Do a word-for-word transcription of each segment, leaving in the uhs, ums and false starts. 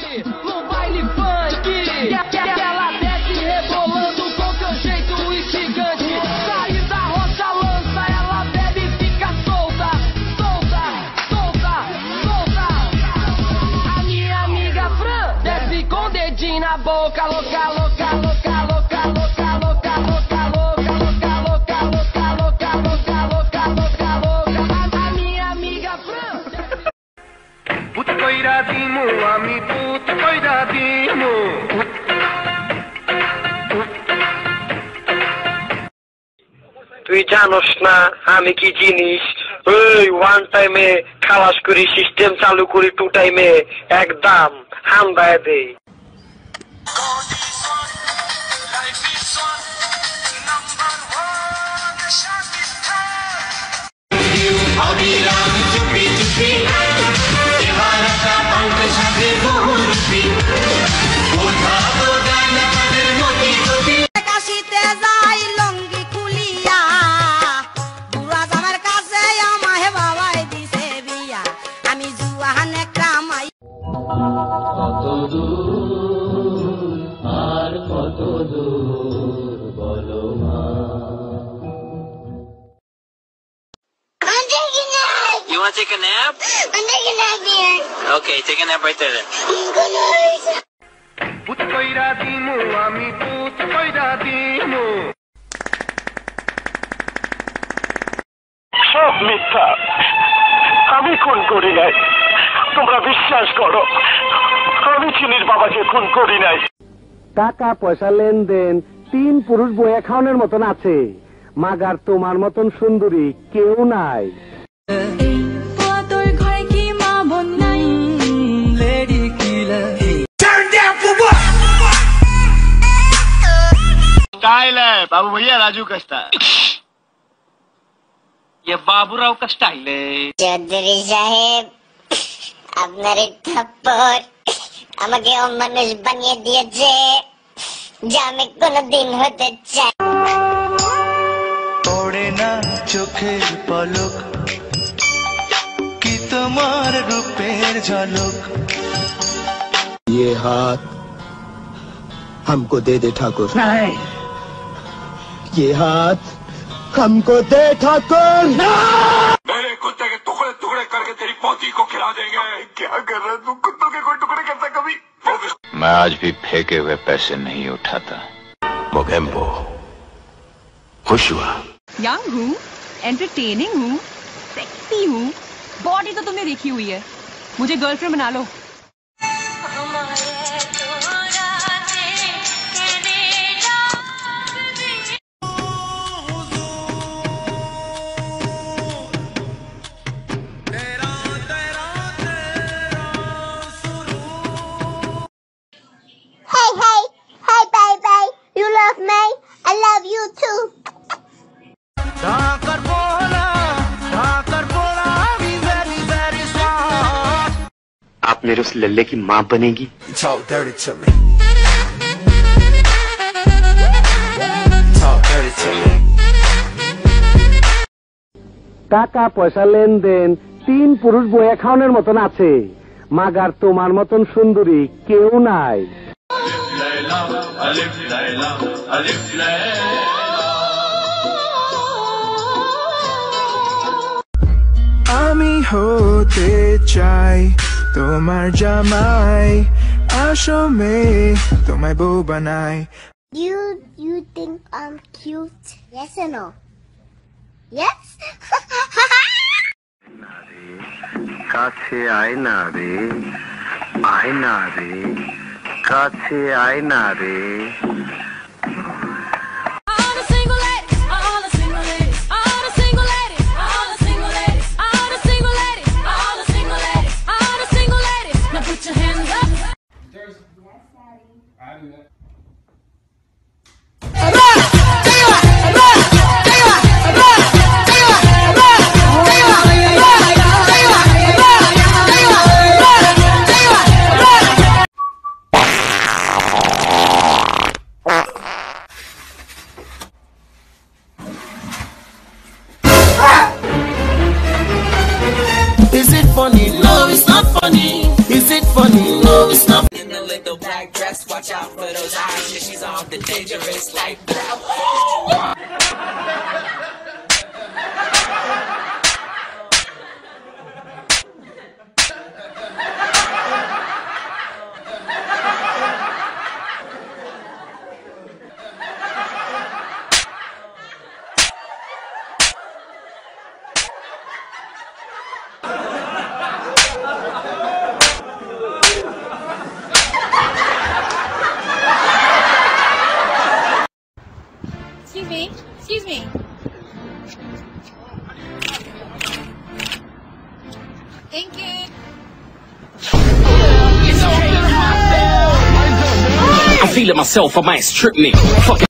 no baile funk. Ela desce rebolando com seu jeito instigante. Sai da rocha, lança, ela bebe e fica solta, solta, solta, solta. A minha amiga Fran desce com o dedinho na boca, louca, louca, louca, louca, louca, louca, louca, louca, louca, louca, louca, louca, louca, louca, louca. A minha amiga Fran. Puto কইরা দিমু আমি পুত কইরা দিমু তুই জানোস না আমি কি জিনিস ওই ওয়ান টাইমে খালাস করি সিস্টেম চালু করি টু টাইমে একদম হামদায় দেই You want to take a nap? I'm taking a nap here. Okay, take a nap right there then. পুত কইরা দিমু আমি পুত কইরা দিমু সব মিথ্যা আমি খুন করি নাই তোমরা বিশ্বাস করো আমি চিনির বাবাকে খুন করি নাই টাকা পয়সা লেনদেন তিন পুরুষ বইয়া খাওয়ানোর মতন আছে মাগার তোমার মতন সুন্দরী কেউ নাই स्टाइल है बाबू भैया राजू का स्टाइल ये बाबूराव का स्टाइल है চৌধুরী সাহেব আপনার এই থাপ্পড় আমাকে অমানুষ বানিয়ে দিয়েছে যা আমি কোনোদিন হতে চাই পড়ে না চোখের পলক কি তোমার রূপের ঝলক ये हाथ हमको दे दे ठाकुर नहीं ये हाथ हमको दे ठाकुर मेरे कुत्ते के टुकड़े टुकड़े करके तेरी पोती को खिला देंगे क्या कर रहा तू कुत्तों के कोई टुकड़े करता कभी मैं आज भी फेंके हुए पैसे नहीं उठाता मोगेम्बो खुश हुआ यंग हूँ एंटरटेनिंग हूँ सेक्सी हूँ बॉडी तो तुमने देखी हुई है मुझे गर्लफ्रेंड बना लो Hey, hey, hey, baby. You love me? I love you too. आप मेरे उस लल्ले की माँ बनेगी Talk dirty to me Talk dirty to me টাকা পয়সা লেনদেন তিন পুরুষ বইয়া খাওয়ানোর মতন আছে মাগার তোমার মতন সুন্দরী কেউ নাই আমি হতে চাই তোমার জামাই আসো মেয়ে তোমায় বউ বানাই You, you think I'm cute? Yes or no? Yes? কাছে আয় না রে আয় না রে কাছে আয় না রে Is it funny? No, it's not funny. Is it funny? No, it's not. a little black dress. Watch out for those eyes, yeah, she's on the dangerous life. Excuse me. Excuse me. Thank you. I feel it myself, I might strip me. Fuck it.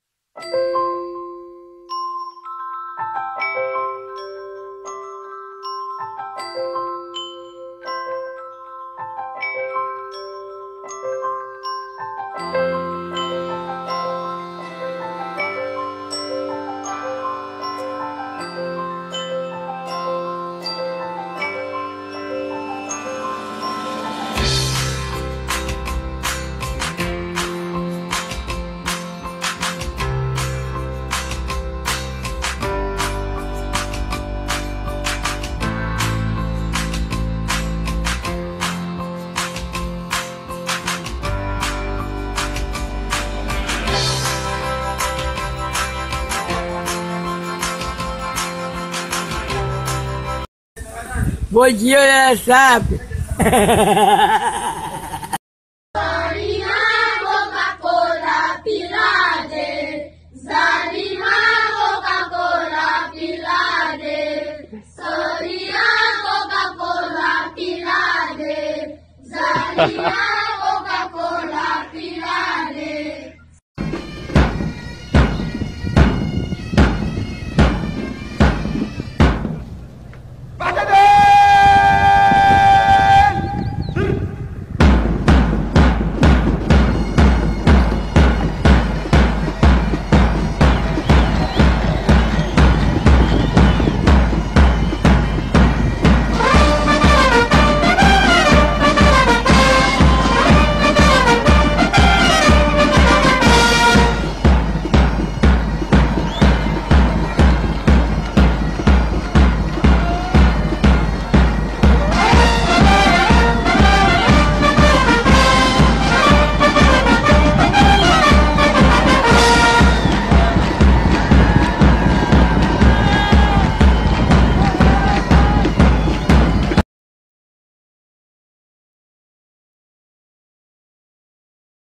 Bom dia, sabe? Coca-Cola Pilade, Zarima Coca-Cola Pilade, Soria Coca-Cola Pilade, Zarima